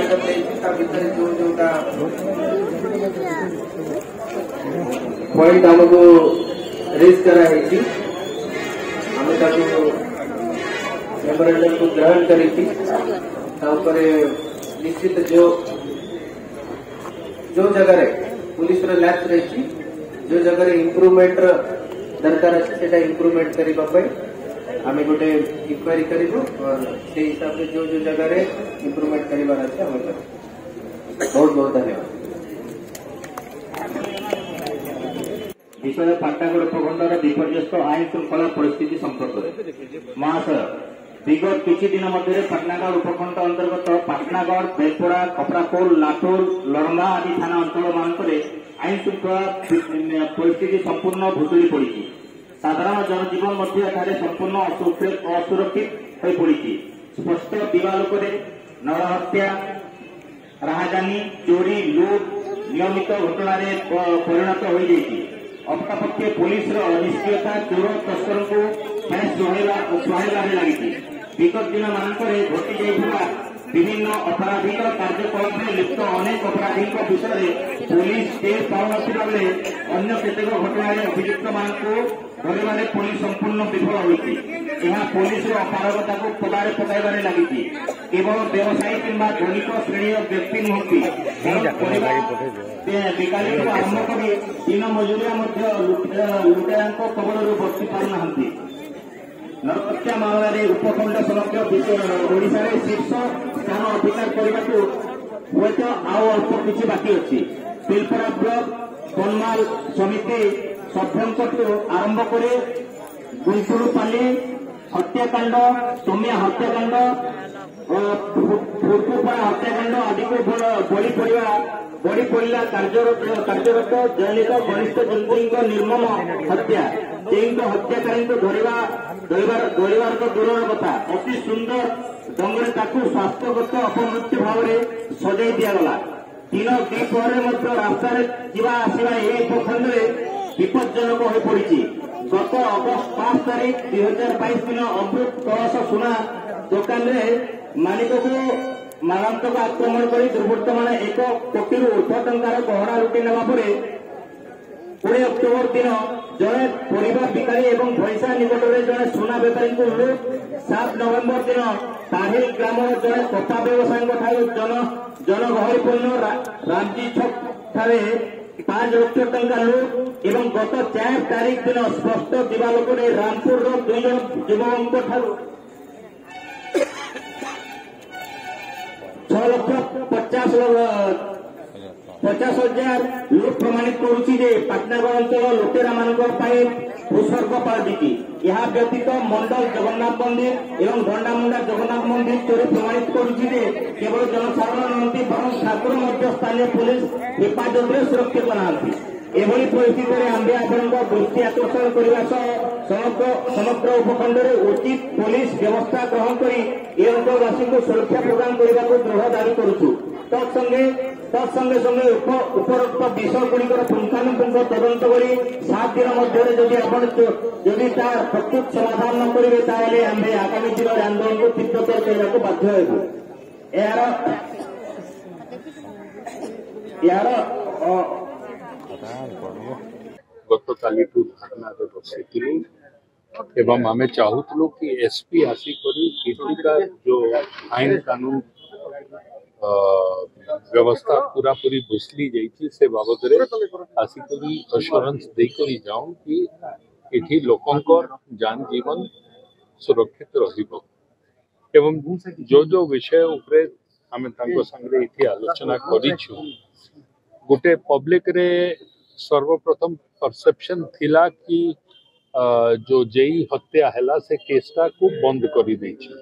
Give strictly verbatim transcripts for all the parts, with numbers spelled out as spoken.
Item भर जो जोटा पॉइंट आमको रेज कराई मेमोरेंडम को ग्रहण करी निश्चित जो जो जगह पुलिस लैप्स रही जो जगह इम्प्रूवमेंट दरकार अच्छे से इम्प्रूवमेंट करने आम गोटे इक्वारी करूँ और से हिसाब से जो जो जगह इम्प्रूवमेंट करार अच्छे आम बहुत बहुत धन्यवाद। विषय पाटनागढ़ प्रखंडर विपर्यस्त आईन श्रृंखला परिस्थिति संपर्क महाशय विगत किछि दिन मध्य पाटनागढ़ उपखंड अंतर्गत पाटनागढ़ बेलपड़ा कपड़ाकोल लाटोर लरंगा आदि थाना अंचल मानक आईन श्रृंखला परिस्थिति संपूर्ण भुशुड़ी पड़ी। साधारण जनजीवन मध्य संपूर्ण असुरक्षित हो पड़ी। स्पष्ट दिवालोक नरहत्या राहाजानी चोरी लुट नियमित घटना परिणत हो जाती। अपकापक्षे पुलिस निष्क्रियता चोर तस्कर को सुहाइबा लगी। विगत दिन मानक घटी जाइଥିବା विभिन्न अपराधिक कार्यकलाप में लिप्त अनेक अपराधी विषय में पुलिस टेर पाऊनथिबा बेले अन्य केतेक घटना अभियुक्त मानक धरबारे पुलिस संपूर्ण विफल होती। यह पुलिस अपारगता को पदारे पकाइबारे लगी। केवल व्यवसायी किंबा धनिक श्रेणी व्यक्ति नुहति विकाली आरंभ कर दिन मजुरिया लुटेरा कबल बची पारना। नरहत्या मामलें उपखंड समग्र ओडिशा शीर्ष स्थान अधिकार करने को हूँ आउ अल्प किसी बाकी अच्छी। बेलपड़ा ब्लक बनमाल समिति सभ्यों आरंभ कर गुंटुरुपाली हत्याकांड सोमिया हत्याकांड फुरकुपड़ा हत्याकांड आदि को बड़ी पड़ा बड़ी पड़ा कार्यरत कार्यरत जलित घनिष्ठ जंतु निर्मम हत्या हत्याकारी को धरवा धरवार तो दूर कथा अति सुंदर ढंग से स्वास्थ्यगत अपमृत्यु भाव में सजाई दिगला। दिन द्विपहर रास्ता आसवा यह उपखंड में विपज्जनक हो पड़ी। गत अगस्त पांच तारीख दुई हजार बैश दिन अमृत कलश सुना दुकान मालिक को मारात्मक आक्रमण कर दुर्वृत्त मैंने एक कोटी ऊर्ध्व टंकार गहना लुटि नेवा कोड़े अक्टोबर दिन जड़े परिवा बिकारी एवं भैसा निकट में जड़े सुना बेपारी को लुट सात नवेम्बर दिन ताहिल ग्राम जड़े कपा व्यवसायी जन जनगहलीपूर्ण रामजी छक ठारे पांच लक्ष टंका लुट एवं गत चार तारीख दिन स्पष्ट दिवालोक रामपुर दुई जन युवकों ठारू छह लक्ष पचास पचास हजार लुट प्रमाणित करुच्ची पाटनागढ़ अंचल लुटेरा मान भूस्वर्ग पालटी। यह व्यतीत मंडल जगन्नाथ मंदिर एवं घंडामुंडा जगन्नाथ मंदिर चोरी प्रमाणित करुच्ची केवल जनसाधारण नुहति बरं ठाकुर स्थानीय पुलिस हेफाजत में सुरक्षित बनाती। एभली परिस्थिति में आंबे आपण दृष्टि आकर्षण करने समग्र समग्र उपखंड में उचित पुलिस व्यवस्था ग्रहण कर अंचलवासी को सुरक्षा प्रदान करने को दृढ़ दावी करुचु। तत्संगे तत्संगे संगे उपरोक्त विषय गुड़िकर पुंखानुपुंख तदंत कर सात दिन मध्य जदि तार प्रत्युत समाधान न करेंगे ताहले आंबे आगामी दिन आंदोलन को तीव्रतर करने को बाध्य हेबु। यार यार गत काली धारणा बसई एवं आम चाहूलु कि एसपी आसिक जो आईन कानून व्यवस्था पूरा पूरी भुसली जाइए से बाबद आसिक अश्योरेंस देकर जाऊं कि इठी लोकंकर जान जीवन सुरक्षित रहिबो एवं जो जो विषय उपरे आम संगे इठी आलोचना करिछु गोटे पब्लिक रे सर्वप्रथम परसेप्शन थिला कि जो जेई हत्या हैला से केसटा को बंद करी देछि।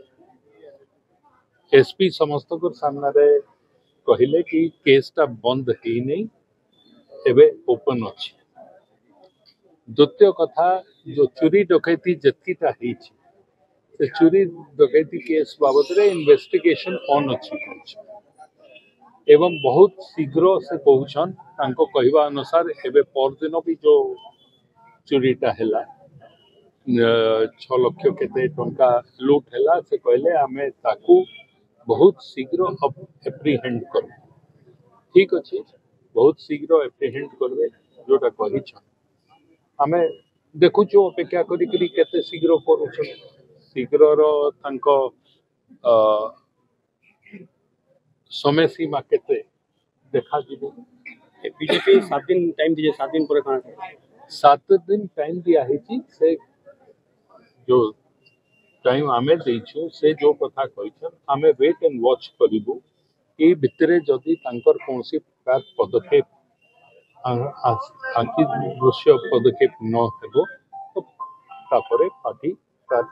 एसपी समस्त को सामने कहले कि केसटा बंद ही नहीं एबे ओपन अछि। द्वितीय कथा जो चोरी डकैती जत्कीटा हिछि से चोरी डकैती केस बाबद रे इन्वेस्टिगेशन ऑन अछि एवं बहुत शीघ्र से कहउछन तांको कहवा अनुसार एबे परदिन भी जो चोरीटा हैला छह लक्ष केते टंका लूट हैला से कहले आमे ताकू बहुत शीघ्र एप्रिहेंड कर ठीक अच्छे बहुत शीघ्र एप्रिहेंड करवे जोटा कही आम देखुचु अपेक्षा करी केते शीघ्र करुछ शीघ्र समय सीमा केते देखा जीवो बीजेपी सात दिन टाइम दीजिए सात दिन पर सात दिन टाइम दिया है से जो टाइम आमे देइछु से जो कथा कहिछन आमे वेट एंड वॉच करिबु ए भितरे जदि तांकर कोनसी प्रकार पदक्षेप आंकी दृश्य पदक्षेप न हेबो तो तापरे पार्टी का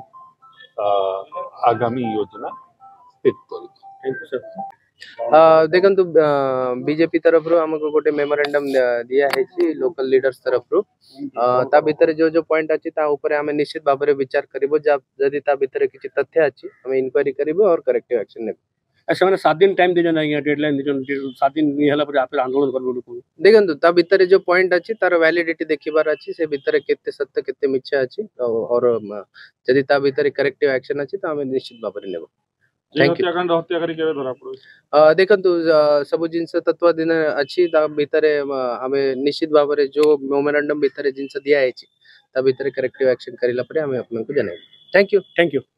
आगामी योजना स्थित करी थैंक यू सर देखु बीजेपी तरफ रो हमको गोटे मेमोरेंडम दिया है लोकल लीडर्स तरफ रो ता भितर जो जो पॉइंट अछि ता ऊपर हमें निश्चित भाव में विचार करिवो जदि ता भितर किछि तथ्य अछि हमें इंक्वायरी करिवो और करेक्टिव एक्शन नेब ऐसे मैंने सात दिन टाइम दीजिए ना डेडलाइन दीजिए सात दिन निहला पर आप आंदोलन करबो देखंतु ता भितर जो पॉइंट अछि तार वैलिडिटी देखिबार अछि से भितर केते सत्य केते मिथ्या अछि और जदि ता भितर करेक्टिव एक्शन अछि ता हमें निश्चित भाव में नेब थैंक यू हत्याकारी केबे धरा पड़ो देखंतु सब जिनस तत्वाधीन अच्छी भितर हमें निश्चित भाव में जो मेमोरेंडम भितर जिनस दिया है ता भितर करेक्टिव एक्शन करिला परे हमें आपन को जनाई थैंक यू थैंक यू